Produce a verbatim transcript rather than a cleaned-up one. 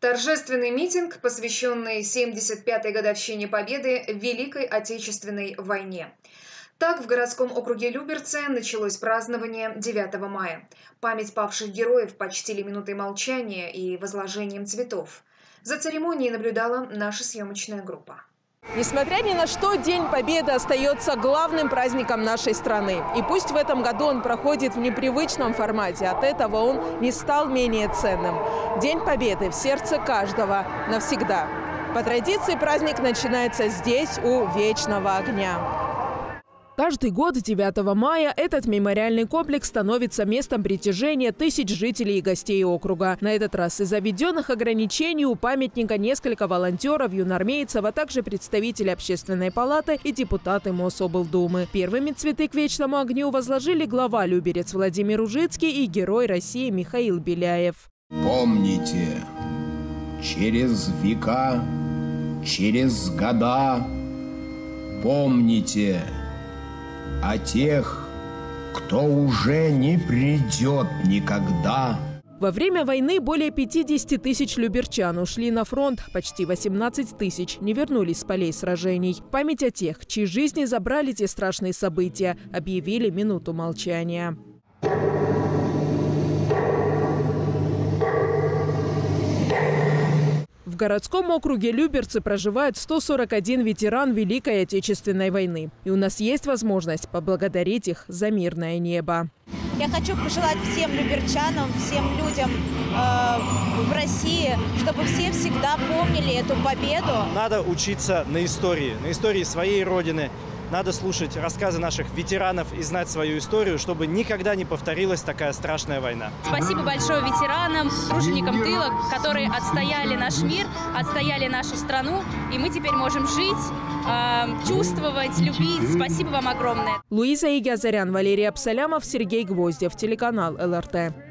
Торжественный митинг, посвященный семьдесят пятой годовщине Победы в Великой Отечественной войне. Так, в городском округе Люберцы началось празднование девятого мая. Память павших героев почтили минутой молчания и возложением цветов. За церемонией наблюдала наша съемочная группа. Несмотря ни на что, День Победы остается главным праздником нашей страны. И пусть в этом году он проходит в непривычном формате, от этого он не стал менее ценным. День Победы в сердце каждого навсегда. По традиции праздник начинается здесь, у Вечного огня. Каждый год девятого мая этот мемориальный комплекс становится местом притяжения тысяч жителей и гостей округа. На этот раз из-за введенных ограничений у памятника несколько волонтеров, юнормейцев, а также представители Общественной палаты и депутаты Мособлдумы. Первыми цветы к Вечному огню возложили глава Люберец Владимир Ужицкий и герой России Михаил Беляев. Помните, через века, через года, помните о тех, кто уже не придет никогда. Во время войны более пятидесяти тысяч люберчан ушли на фронт, почти восемнадцать тысяч не вернулись с полей сражений. Память о тех, чьи жизни забрали те страшные события, объявили минуту молчания. В городском округе Люберцы проживает сто сорок один ветеран Великой Отечественной войны. И у нас есть возможность поблагодарить их за мирное небо. Я хочу пожелать всем люберчанам, всем людям э, в России, чтобы все всегда помнили эту победу. Надо учиться на истории, на истории своей родины. Надо слушать рассказы наших ветеранов и знать свою историю, чтобы никогда не повторилась такая страшная война. Спасибо большое ветеранам, труженикам тыла, которые отстояли наш мир, отстояли нашу страну. И мы теперь можем жить, э, чувствовать, любить. Спасибо вам огромное. Луиза Игиазарян, Валерий Абсалямов, Сергей Гвоздев, телеканал эл эр тэ.